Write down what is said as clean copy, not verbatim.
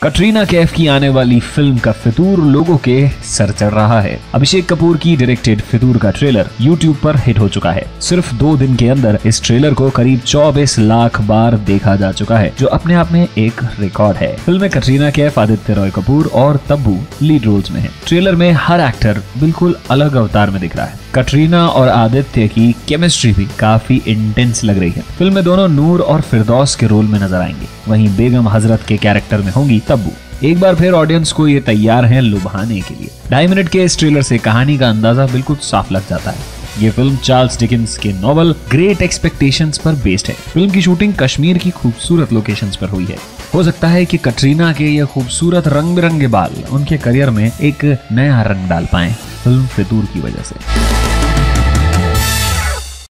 कटरीना कैफ की आने वाली फिल्म का फितूर लोगों के सर चढ़ रहा है। अभिषेक कपूर की डायरेक्टेड फितूर का ट्रेलर यूट्यूब पर हिट हो चुका है। सिर्फ 2 दिन के अंदर इस ट्रेलर को करीब 24 लाख बार देखा जा चुका है, जो अपने आप में एक रिकॉर्ड है। फिल्म में कटरीना कैफ, आदित्य रॉय कपूर और तब्बू लीड रोल्स में है। ट्रेलर में हर एक्टर बिल्कुल अलग अवतार में दिख रहा है। कटरीना और आदित्य की केमिस्ट्री भी काफी इंटेंस लग रही है। फिल्म में दोनों नूर और फिरदौस के रोल में नजर आएंगे। वहीं बेगम हजरत के कैरेक्टर में होंगी तब्बू। एक बार फिर ऑडियंस को ये तैयार है लुभाने के लिए। 2.5 मिनट के इस ट्रेलर से कहानी का अंदाजा बिल्कुल साफ लग जाता है। ये फिल्म चार्ल्स डिकेंस के नॉवल ग्रेट एक्सपेक्टेशंस पर बेस्ड है। फिल्म की शूटिंग कश्मीर की खूबसूरत लोकेशंस पर हुई है। हो सकता है कि कटरीना के ये खूबसूरत रंग बिरंगे बाल उनके करियर में एक नया रंग डाल पाएं फिल्म फितूर की वजह से।